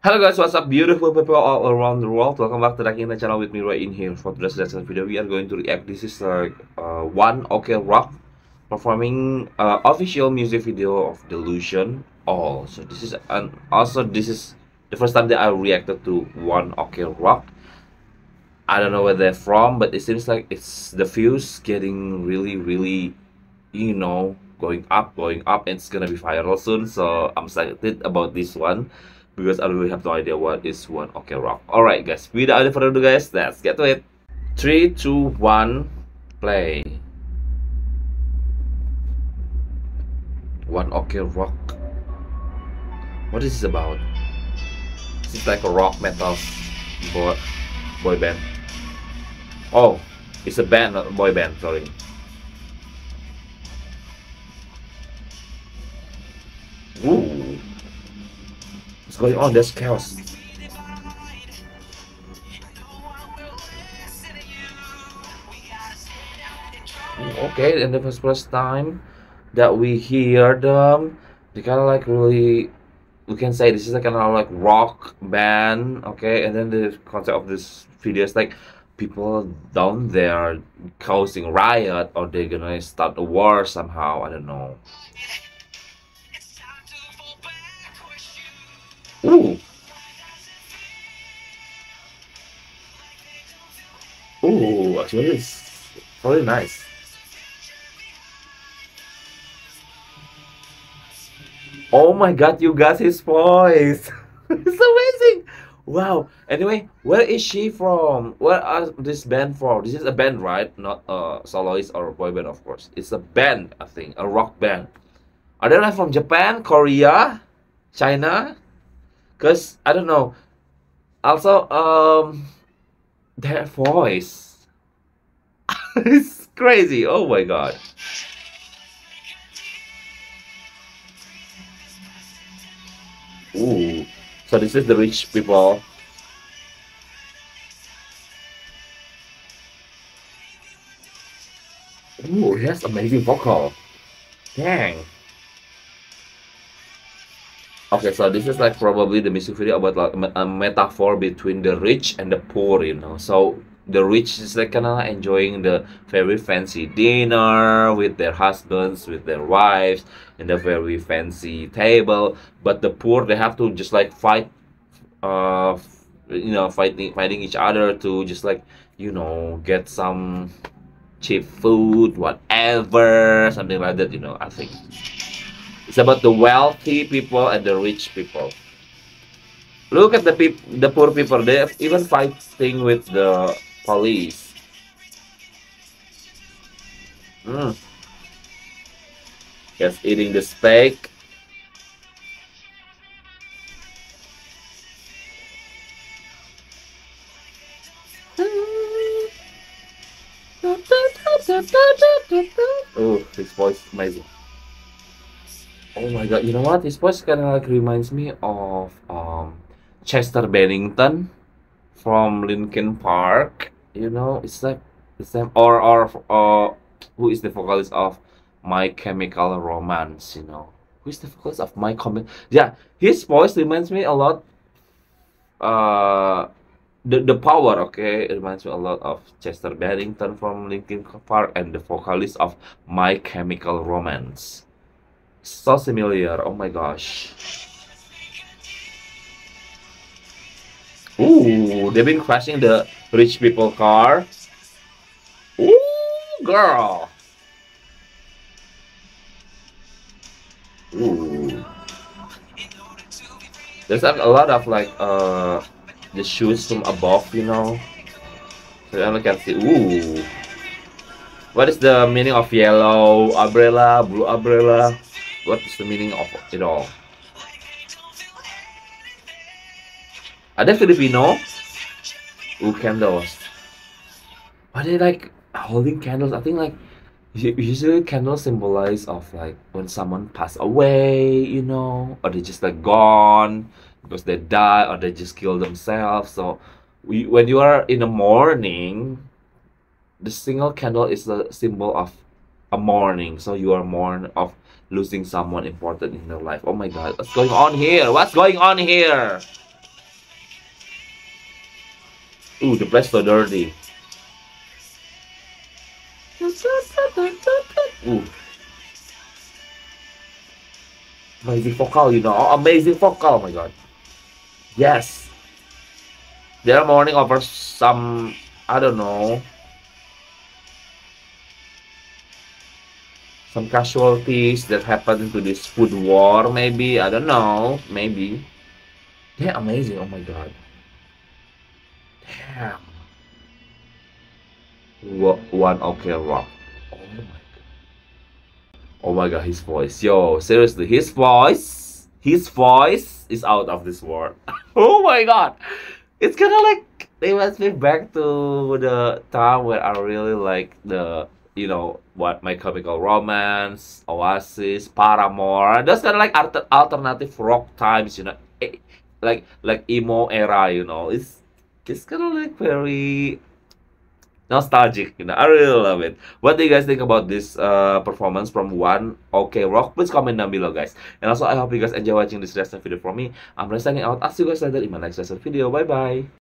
Hello guys, what's up beautiful people all around the world? Welcome back to the Kina channel with me right in here. For today's lesson video, we are going to react. This is like One Ok Rock performing official music video of Delusion All. So this is this is the first time that I reacted to One Ok Rock. I don't know where they're from, but it seems like it's the views getting really, going up, and it's gonna be viral soon. So I'm excited about this one because I really have no idea what is One Ok Rock. Alright guys, without any further ado guys, let's get to it. 3, 2, 1, play. One Ok Rock. What is this about? It's like a rock metal boy band. Oh, it's a band, not a boy band, sorry. Ooh. What's going on? There's chaos. Okay, and the first time that we hear them, they kind of like really, we can say this is like kind of like rock band, okay? And then the concept of this video is like people down there causing riot, or they're gonna start a war somehow. I don't know. Ooh. Ooh, actually it's really nice. Oh my god, you got his voice. It's amazing. Wow. Anyway, where is she from? Where are this band from? This is a band, right? Not a soloist or a boy band, of course. It's a band, I think, a rock band. Are they like from Japan, Korea, China? Cause I don't know. Also, their voice. It's crazy. Oh my god. Ooh. So this is the rich people. Ooh, he has amazing vocal. Dang. Okay, so this is like probably the music video about like a metaphor between the rich and the poor, you know. So the rich is like kind of enjoying the very fancy dinner with their husbands, with their wives, and the very fancy table. But the poor, they have to just like fight, fighting each other to just like get some cheap food, whatever, something like that. I think. It's about the wealthy people and the rich people. Look at the poor people. They're even fighting with the police. Mm. Just eating the steak. Oh, his voice is amazing. Oh my god, you know what? His voice kind of like reminds me of Chester Bennington from Linkin Park. It's like the same. Or who is the vocalist of My Chemical Romance? Who is the vocalist of My Chemical? Yeah, his voice reminds me a lot. The power, okay, it reminds me a lot of Chester Bennington from Linkin Park and the vocalist of My Chemical Romance. So familiar. Oh my gosh. Ooh, they've been crashing the rich people car. Ooh, girl. Ooh. There's like a lot of like the shoes from above, So I can see. Ooh. What is the meaning of yellow umbrella, blue umbrella? What is the meaning of it all? Are they Filipino? Ooh, candles. Are they like holding candles? I think like usually candles symbolize of like when someone passed away, or they just like gone because they die or they just kill themselves. So when you are in the morning, the single candle is the symbol of a mourning. So you are mourn of losing someone important in their life. Oh my god, what's going on here? What's going on here? Ooh, the place so dirty. Ooh, amazing vocal, you know. Oh, amazing vocal, oh my god. Yes. They're mourning over some, I don't know, some casualties that happened to this food war, maybe. I don't know, maybe. They're amazing, oh my god. Damn. One OK Rock. Oh my god, his voice. Yo, seriously, his voice is out of this world. Oh my god. It's kind of like they went me back to the time where I really like the, you know, what My Chemical Romance, Oasis, Paramore. Those kind of like alternative rock times, you know, like emo era, you know. It's kind of like very nostalgic, you know. I really love it. What do you guys think about this performance from One OK Rock? Please comment down below, guys. And also, I hope you guys enjoy watching this reaction video from me. I'm signing out. I'll see you guys later in my next reaction video. Bye bye.